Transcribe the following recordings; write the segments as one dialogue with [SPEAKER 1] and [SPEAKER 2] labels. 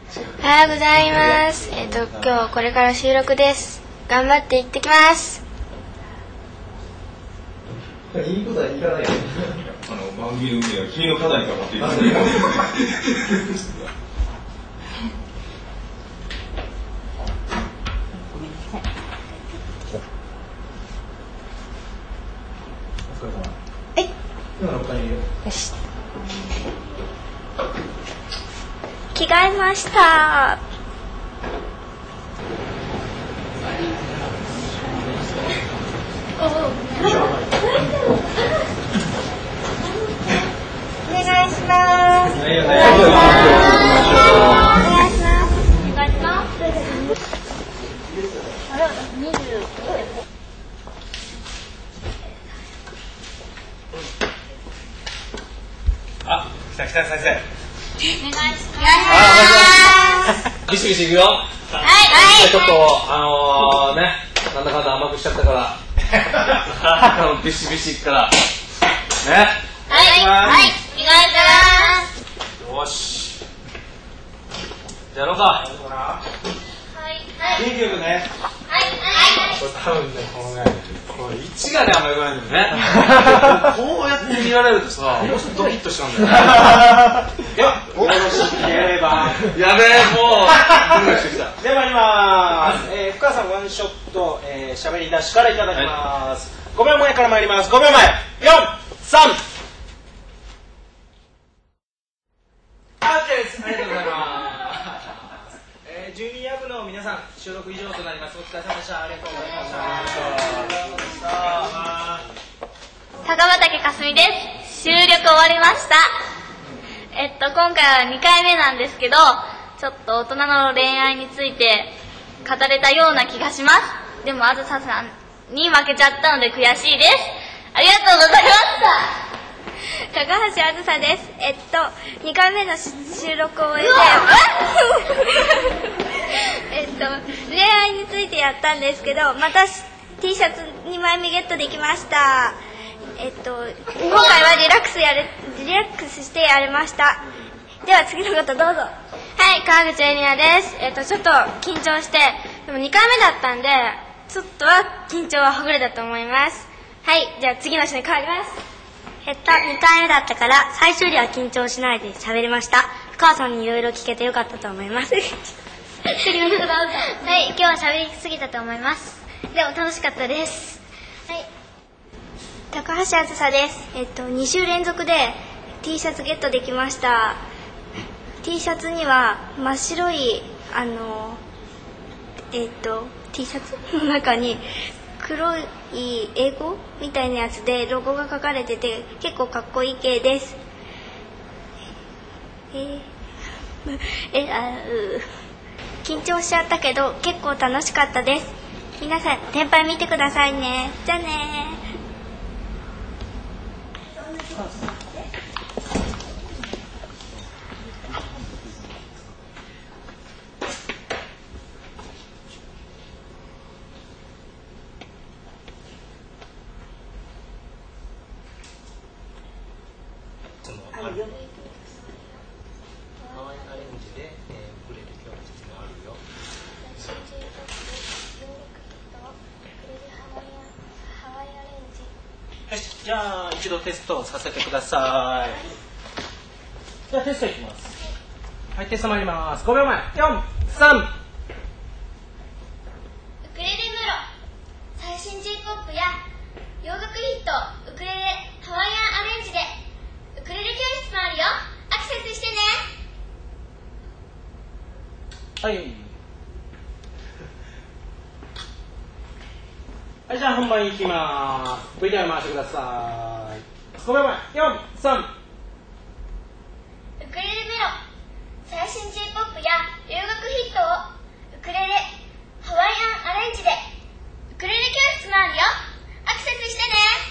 [SPEAKER 1] おはようございます。今日これから収録です。頑張って行ってきます。
[SPEAKER 2] いいことは言いかないよ。
[SPEAKER 3] 番組の運営は君の課題にかかっている。
[SPEAKER 2] 今6階にいる。
[SPEAKER 1] よし。着替えました。お願いします。お願いします。あれ、
[SPEAKER 3] あ、来た先生。
[SPEAKER 1] お願いします。
[SPEAKER 4] ビシビシいくよ。
[SPEAKER 1] はい。
[SPEAKER 4] ちょっとね、なんだかんだ甘くしちゃったからビシビシいくからね。
[SPEAKER 1] はい。お願いします。
[SPEAKER 4] よし。じゃあやろうか。
[SPEAKER 1] はい。
[SPEAKER 2] 元気よくね。
[SPEAKER 1] はい。
[SPEAKER 4] これ多分ね、これ位置がね、あんま良くないんだよね。こうやって見られるとさ、もうちょっとドキッとしちゃうんだよね。
[SPEAKER 2] よろしければ。
[SPEAKER 4] やべえ、もうドキドキしてきた。
[SPEAKER 2] では参ります。深さんワンショット、喋り出しからいただきます。5秒前から参ります。5秒前。4、3。OK です。ありがとうございます。ジュニア部の皆さん、収録以上となります。お疲れ様でした。ありがとうございました。
[SPEAKER 1] 高畑かすみです。収録終わりました。今回は2回目なんですけど、ちょっと大人の恋愛について語れたような気がします。でもあずささんに負けちゃったので悔しいです。ありがとうございました。高橋あずさです。2回目の収録を終えて恋愛についてやったんですけど、また T シャツ2枚目ゲットできました。今回はリラックスしてやれました。では次の方どうぞ。はい、川口エリナです。ちょっと緊張して、でも2回目だったんでちょっとは緊張はほぐれたと思います。はい、じゃあ次の人に変わります。2回目だったから最初よりは緊張しないで喋れました。母さんにいろいろ聞けてよかったと思います。次の人どうぞ。はい、今日は喋りすぎたと思います。でも楽しかったです。はい、高橋あずさです。2週連続で T シャツゲットできました。 T シャツには真っ白いT シャツの中に黒い英語みたいなやつでロゴが書かれてて結構かっこいい系です。緊張しちゃったけど結構楽しかったです。皆さん先輩見てくださいね。じゃあね。
[SPEAKER 2] じゃあ一度テストをさせてください。じゃあテストいきます。はい、テスト参ります。5秒前。4、3。ウ
[SPEAKER 1] クレレムロ、最新 J-POP や洋楽ヒット、ウクレレハワイアンアレンジでウクレレ教室もあるよ。アクセスしてね。
[SPEAKER 2] はい。はい、じゃあ本番いきます。VTR 回してください。5秒前。4、3。
[SPEAKER 1] ウクレレメロ、最新 J-POP や洋楽ヒットをウクレレハワイアンアレンジでウクレレ教室もあるよ。アクセスしてね。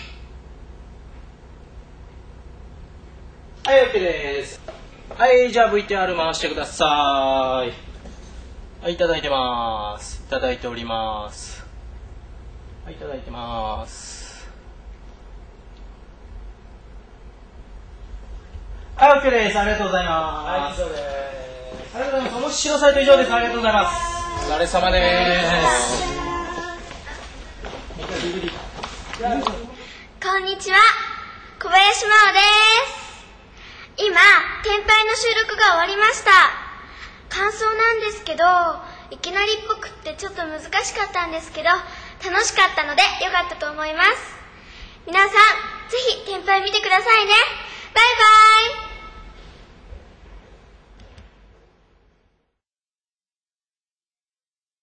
[SPEAKER 2] はい、OK です。はい、じゃあ VTR 回してください。はい、いただいてます。いただいております。はい、いただいてます。はい、OK です。ありがとうございます。はい、以上です。ありがとうございます。 今週のサイト以上です。ありがとうございます。お疲れ様です。
[SPEAKER 1] こんにちは、小林真央です。今、天杯の収録が終わりました。感想なんですけど、いきなりっぽくってちょっと難しかったんですけど、楽しかったのでよかったと思います。皆さん、ぜひ天杯見てくださいね。